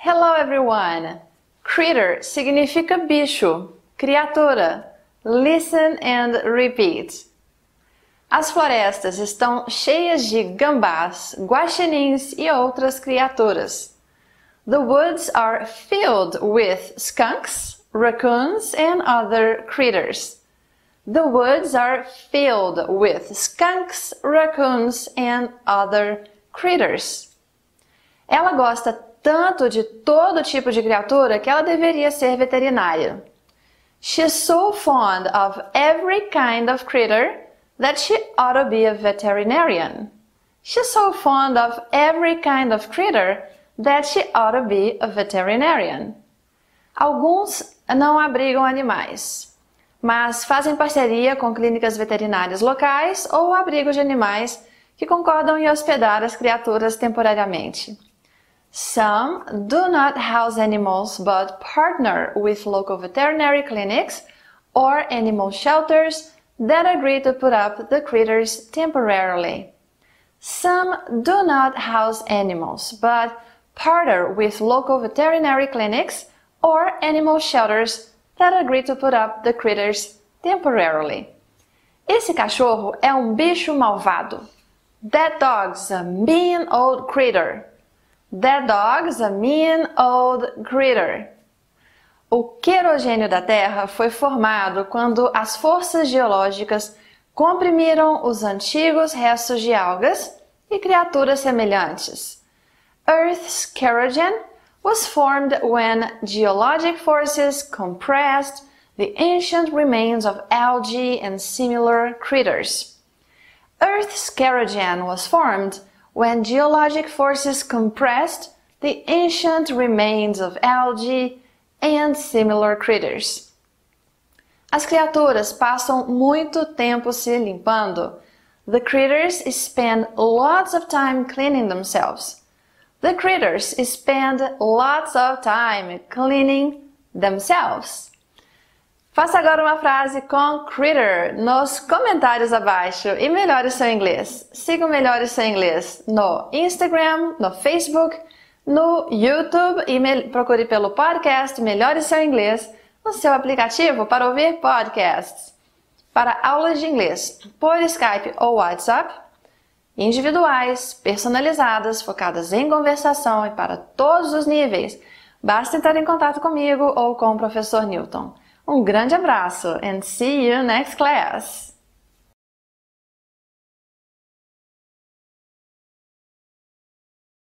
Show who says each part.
Speaker 1: Hello everyone! Critter significa bicho, criatura. Listen and repeat. As florestas estão cheias de gambás, guaxinins e outras criaturas. The woods are filled with skunks, raccoons and other critters. The woods are filled with skunks, raccoons and other critters. Ela gosta tanto de todo tipo de criatura que ela deveria ser veterinária. She's so fond of every kind of critter that she ought to be a veterinarian. She's so fond of every kind of critter that she ought to be a veterinarian. Alguns não abrigam animais, mas fazem parceria com clínicas veterinárias locais ou abrigos de animais que concordam em hospedar as criaturas temporariamente. Some do not house animals but partner with local veterinary clinics or animal shelters that agree to put up the critters temporarily. Some do not house animals but partner with local veterinary clinics or animal shelters that agree to put up the critters temporarily. Esse cachorro é um bicho malvado. That dog's a mean old critter. That dog's a mean old critter. O querogênio da Terra foi formado quando as forças geológicas comprimiram os antigos restos de algas e criaturas semelhantes. Earth's kerogen was formed when geologic forces compressed the ancient remains of algae and similar critters. Earth's kerogen was formed when geologic forces compressed the ancient remains of algae and similar critters. As criaturas passam muito tempo se limpando. The critters spend lots of time cleaning themselves. The critters spend lots of time cleaning themselves. Faça agora uma frase com critter nos comentários abaixo e melhore seu inglês. Siga o Melhore Seu Inglês no Instagram, no Facebook, no YouTube e procure pelo podcast Melhore Seu Inglês no seu aplicativo para ouvir podcasts. Para aulas de inglês por Skype ou WhatsApp, individuais, personalizadas, focadas em conversação e para todos os níveis, basta entrar em contato comigo ou com o professor Newton. Um grande abraço and see you next class!